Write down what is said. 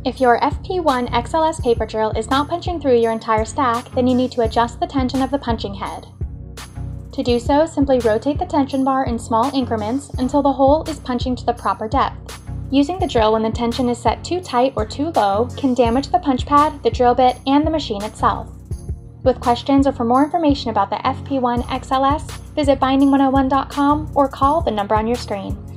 If your FP-1XLS paper drill is not punching through your entire stack, then you need to adjust the tension of the punching head. To do so, simply rotate the tension bar in small increments until the hole is punching to the proper depth. Using the drill when the tension is set too tight or too low can damage the punch pad, the drill bit, and the machine itself. With questions or for more information about the FP-1XLS, visit binding101.com or call the number on your screen.